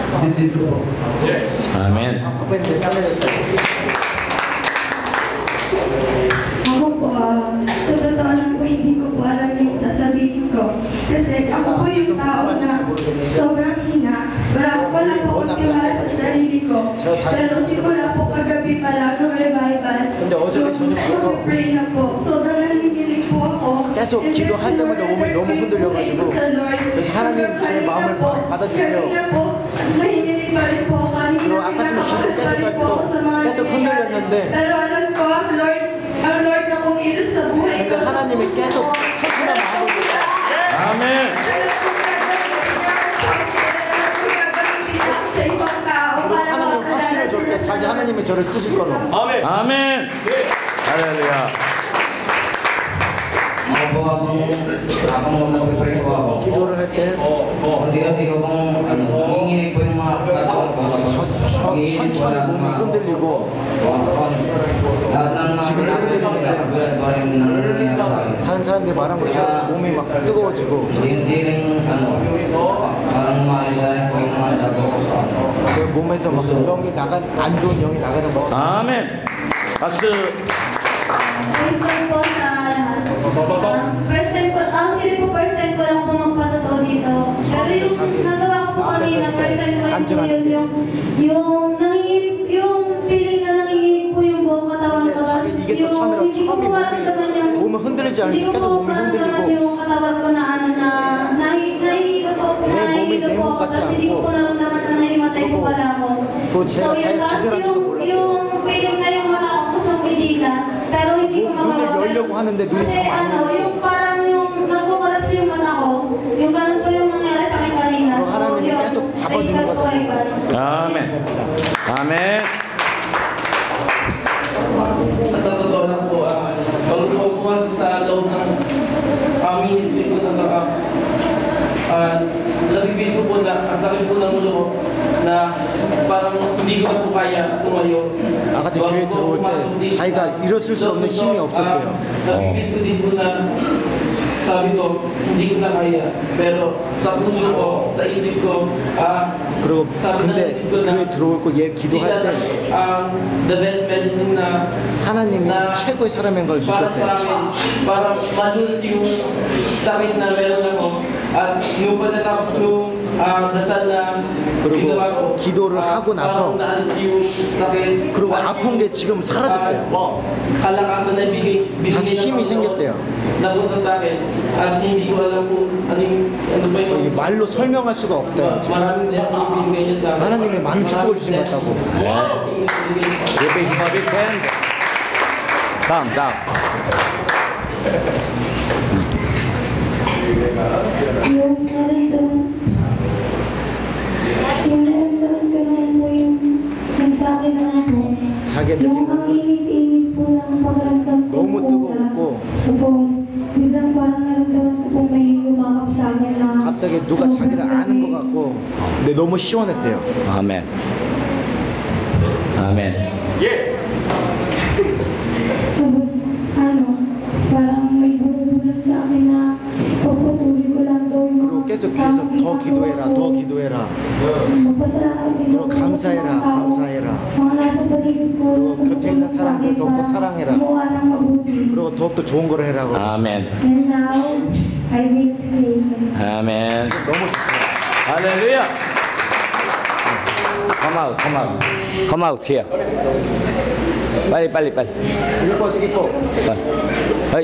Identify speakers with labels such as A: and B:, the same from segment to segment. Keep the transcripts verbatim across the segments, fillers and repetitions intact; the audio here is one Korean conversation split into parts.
A: Amen.
B: Ako po, uh, sa totoo lang po, hindi ko po alam yung sasabihin ko. Kasi ako po yung tao na sobrang hina. Wala, wala po akong tiwala sa sarili ko. Pero simula po kagabi pa lang ng revival. Yung pray na po. Sobrang nanginginig po ako.
C: 계속 기도할 때마다 몸이 너무 흔들려가지고 그래서 하나님 제 마음을 받아주세요.
B: nanginginig pa rin po ako.
C: 그리고 아까 전에 기도 계속 할 때도 계속 흔들렸는데
B: Pero alam ko, Lord, ang Lord na kumilos sa buhay ko.
C: 근데 하나님이 계속 체크나 마음을
A: Amen.
C: 그리고 하나님 확신을 줬게 자기 하나님이 저를 쓰실 거로.
D: 아멘.
A: Amen. 할렐루야.
E: Ako akong akong nagpipray po ako.
C: 기도를 할 때
E: Unti-unti ko pong ano, nanginginig po yung mga katawan ko.
C: 천천히 몸이 흔들리고
E: Lahat ng mga
C: 지금
E: ginagawa ko, katulad pa rin ng nangyayari sa akin.
C: 다른 사람들이 말한 것처럼 몸이 막 뜨거워지고
E: Hindi rin ano, parang maaligayan po yung mga dato ko sa ano.
C: 그 몸에서 막 영이 나간 안 좋은 영이 나가는 것처럼.
A: 아멘. 박수.
B: First time po sa lahat. Uh, first time ko, actually po first time ko lang po magpatotoo dito. Pero yung nagawa ko po kanina, first time ko lang po yun yung, yung nanginginig, yung feeling na nanginginig po yung buong katawan
C: 근데
B: ko.
C: 자기 이게 또 처음이라 처음이 몸이 몸은 흔들리지 않는데 계속 몸이 흔들리고
B: yung katawan ko na ano na, nahi- nahihilo po ako,
C: 내 몸이
B: nahihilo
C: 내
B: po
C: 몸
B: ako,
C: 같지
B: tapos hindi ko
C: 않고
B: po naramdaman na nahimatay po pala ako.
C: 또 제가
B: So,
C: 자기가
B: yun, tapos
C: 기절한지도
B: yung-
C: 몰랐대요.
B: yung feeling na yung mata ko sa pigilan, pero hindi ko
C: 눈을
B: magawa.
C: 열려고 하는데 눈이
B: Kasi
C: 참 안
B: ano,
C: 열리고
B: yung parang yung nagkukolaps yung mata ko, yung ganun po yung nangyari sa akin kanina.
C: 그럼 하나님이
B: yun,
C: 계속 잡아주는
B: naikat ko
C: 거죠.
B: ay ganun.
A: 아멘. 아멘.
D: Sa totoo lang po, ah, bago po ako pumasok sa loob ng uh, ministry po sa Kakap, uh, nabibig ko po na kasakit po ng ulo ko na parang hindi ko na po kaya tumayo.
C: 아까 전 교회 들어올 때 자기가 일어설 수 없는 힘이 없었대요.
D: Nabibig ko din po na sabi ko, hindi ko na kaya. Pero sa puso ko, sa isip ko, ah,
C: 그리고
D: sabi ng
C: 근데
D: isip ko na
C: 교회 들어올 거 얘 기도할 때
D: ang the best medicine na
C: 하나님이
D: na
C: 최고의 사람인 걸
D: para
C: 느꼈대요.
D: sa akin, para madulot yung sakit na meron ako. At nung pagkatapos nung ah, dasal na
C: 그리고
D: ginawa ko,
C: 기도를
D: ah,
C: 하고 나서
D: parang naalis yung sakit.
C: 그리고
D: At
C: 아픈 게 지금 사라졌대요.
D: ah, kalakasan na bigay, binigay
C: 다시
D: ng
C: 힘이
D: Panginoon
C: 생겼대요.
D: napunta sa akin. At hindi ko alam kung ano yung, ano ba yung
C: 이게 말로 설명할 수가 없대요. 지금.
D: maraming blessing yung binigay niya sa akin.
C: 하나님이 많은 축복을 주신 것 같다고.
D: Blessing yung binigay sa akin.
A: Give him a big hand. 다음, 다음.
B: Yung naramdaman, yung naramdaman ko naman po yung, yung sa akin na ano,
C: 자기의
B: yung ang
C: 느낌은
B: init-init po ng pakiramdam ko.
C: 너무
B: po
C: 뜨거웠고
B: na- Tapos, minsan parang naramdaman ko po may lumakap sa akin na
C: 갑자기 누가 자기를 아는 것 같고 근데 너무 시원했대요.
A: 아멘. 아멘.
B: Tapos, ano, parang may bumubulot sa akin na papatuloy ko lang daw yung
C: 그리고 계속 귀에서 더 기도해라, 더 기도해라.
B: Magpasalamat din
C: 그리고
B: ako
C: 감사해라,
B: sa mga tao,
C: 감사해라.
B: mga nasa paligid ko,
C: 그리고 곁에 있는 사람들 더욱더 사랑해라.
B: gumawa ng mabuti.
C: 그리고 더욱더 좋은 거를 해라고.
A: 아멘.
B: And now, I will say,
A: 아멘.
C: 지금 너무 좋대요.
A: 할렐루야. Come out, come out. Come out here. 빨리, 빨리, 빨리.
C: 읽고 쓰기고.
A: 빨리.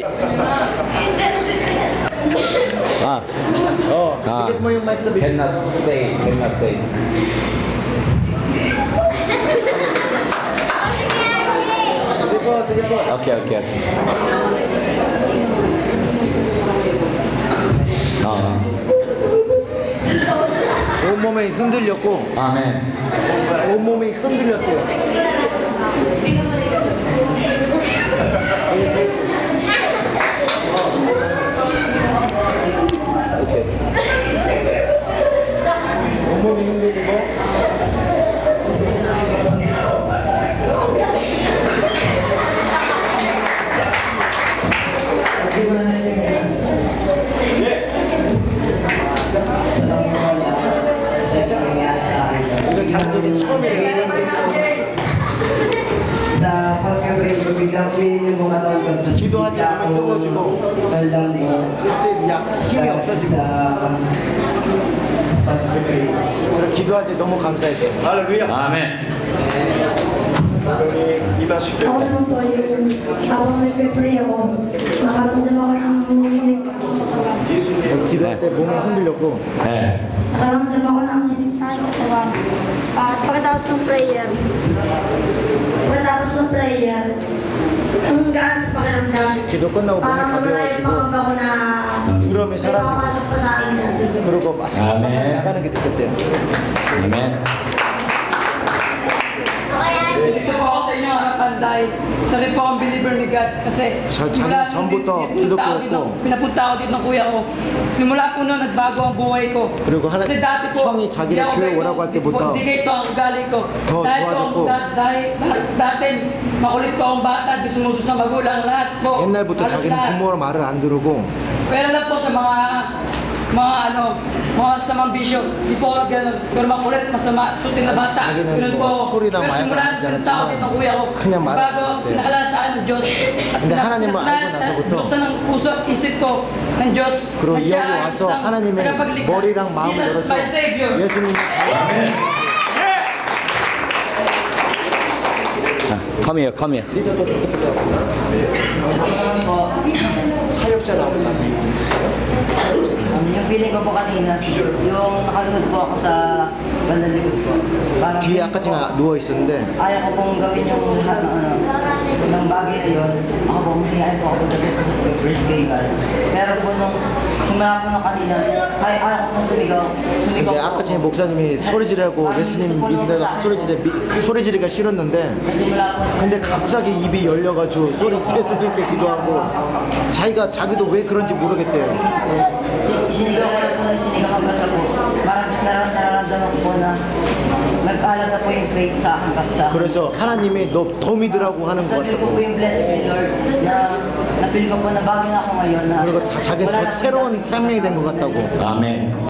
A: 아,
C: 어,
A: 아.
C: 이게 뭐 yung mic sabi.
A: cannot say, cannot say.
C: sige po, sige po.
A: 오케이, 오케이, 오케이. 어,
C: 온몸이 흔들렸고
A: 아멘.
C: 온몸이 흔들렸대요.
A: 오케이.
C: 온몸이 흔들리고 자기는 처음에
F: sa pagka-pray ko, biglang pinin yung mga tawag ko.
C: 기도할 때 몸이 뜨거워지고
F: Dahil lang din.
C: 갑자기 약 힘이 없어지고
F: Sa pagka-pray.
C: 그래서 기도할 때 너무 감사해요.
A: 아멘.
B: Ako naman po yung habang nagpe-pray ako, nakaramdam ako ng nanginginig sa katawan.
C: 기도할 때 몸을 흔들렸고
A: 네.
B: Nakaramdam ako ng nanginginig sa aking katawan. At pagkatapos ng prayer, pagkatapos ng prayer, ang gaan sa pakiramdam.
C: 기도 끝나고 몸이
B: Parang nawala yung
C: 가벼워지고
B: mga bago na
C: 두려움이
B: may
C: 사라지고
B: makapasok pa sa akin dyan.
C: 그리고 아삭아삭
A: 아멘.
C: 나가는 게 느꼈대요.
A: 아멘.
G: Dito po ako sa inyo harapan dahil isa rin po akong believer ni God kasi
C: 저-
G: simula
C: 자-
G: nung
C: 전부터
G: din-
C: 기독교였고.
G: dito, pinapunta ako dito ng kuya ko. Simula po noon nagbago ang buhay ko.
C: 그리고 하나-
G: kasi dati po
C: 형이 자기를
G: hindi ako
C: 교회
G: ganito.
C: 오라고 할 때부터
G: hindi ganito ang ugali ko.
C: 더
G: dahil po
C: 좋아졌고.
G: da- dahil da- dati makulit ko akong bata, di sumusunod sa magulang lahat po.
C: 옛날부터
G: Halos
C: 자기는
G: lahat.
C: 부모를 말을 안 들고
G: Pero lang po sa mga mga ano, mga samang bisyo. Di po ako ganun. Pero makulit, masama, sutin na bata.
C: 자기는
G: Ganun
C: 뭐
G: po.
C: 소리나
G: Pero
C: 마약을
G: simula
C: 하지
G: ng tao
C: 않았지만
G: ng kuya ko.
C: 그냥 말을
G: bago
C: 했대요.
G: nakala sa akin ng Diyos.
C: 근데 하나님을 알고 나서부터
G: Buksan ng puso at isip ko ng Diyos.
C: 그리고
G: na siya
C: 여기
G: ang
C: 와서
G: isang
C: 하나님의
G: tagapagligtas.
C: 머리랑 마음을
G: Jesus is
C: 열어서
G: my Savior.
C: 예수님을
A: 자, come here, come here.
C: 사역자 나온다.
F: Um, yung feeling ko po kanina, yung nakalikod po ako sa bandang likod ko. Parang
C: 뒤에 아까 제가 누워 있었는데
F: ayaw ko pong gawin yung lahat ng ano, ng bagay na yun. Ako po, mahihayin po ako pagdating ko sa praise kay God. Pero po nung simula po nung kanina, ay ayaw ko pong sumigaw. Sumigaw
C: 근데
F: po
C: 아까
F: ako.
C: 전에 목사님이 소리 지르고 예수님 믿는다고 소리 지르 소리 지르기가 싫었는데
F: Simula po
C: 근데 갑자기 입이 열려가지고 소리 예수님께 기도하고 자기가 자기도 왜 그런지 모르겠대요.
F: Si- sinigaw ko na po na sinigaw hanggang sa po. Parang narar- nararamdaman ko po na nag-alam na po yung faith sa akin. Sa akin.
C: 그래서 하나님이 너 더 믿으라고 하는 것
F: Sabi ko po
C: 같다고.
F: yung blessings ni Lord na na-feel ko po na bago na ako ngayon na
C: 그리고 다 자기는
F: wala
C: 더
F: na po
C: 새로운 생명이 된 것 같다고.
A: 아멘.